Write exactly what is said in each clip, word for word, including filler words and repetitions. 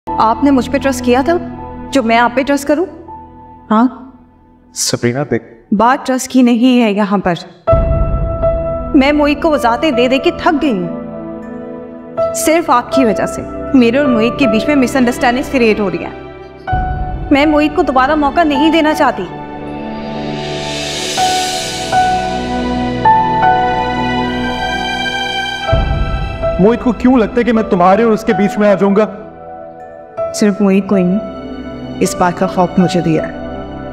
आपने मुझ पे ट्रस्ट किया था, जो मैं आप पे ट्रस्ट करूं? हाँ सब्रीना देख, बात ट्रस्ट की नहीं है यहाँ पर। मैं मोहित को वजाहतें दे दे के थक गई हूँ। सिर्फ आपकी वजह से मेरे और मोहित के बीच में मिसअंडरस्टैंडिंग क्रिएट हो रही है। मैं मोहित को दोबारा मौका नहीं देना चाहती। मोहित को क्यों लगता है कि मैं तुम्हारे और उसके बीच में आ जाऊंगा? सिर्फ मोहित को ही नहीं, इस बात का खौफ मुझे दिया है।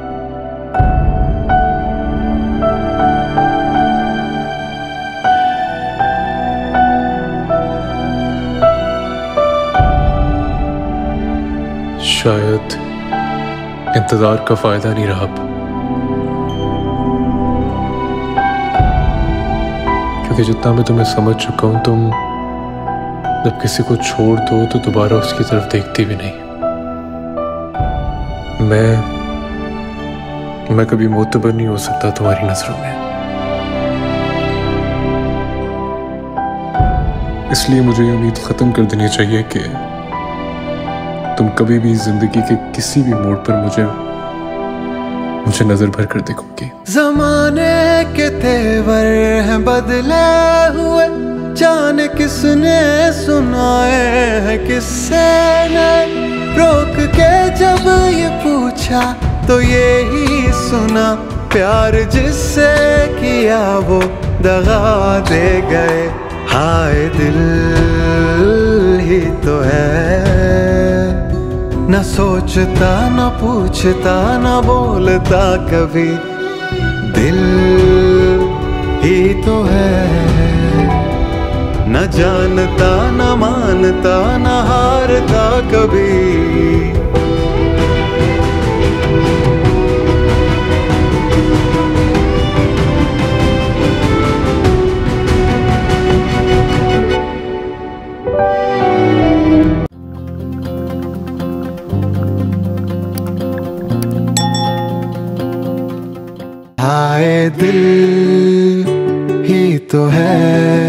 शायद इंतजार का फायदा नहीं रहा, क्योंकि जितना मैं तुम्हें समझ चुका हूं, तुम जब किसी को छोड़ दो तो दोबारा उसकी तरफ देखती भी नहीं। मैं मैं कभी मोतबर नहीं हो सकता तुम्हारी नजरों में, इसलिए मुझे ये उम्मीद खत्म कर देनी चाहिए कि तुम कभी भी जिंदगी के किसी भी मोड़ पर मुझे मुझे नजर भर कर देखोगी। जमाने के तेवर हैं बदले हुए, जाने किसने सुनाए हैं किससे ने। रोक के जब ये पूछा तो ये ही सुना, प्यार जिससे किया वो दगा दे गए। हाय दिल ही तो है, न सोचता न पूछता न बोलता कभी। दिल ही तो है, न जानता न मानता न हारता कभी। हाय दिल ही तो है,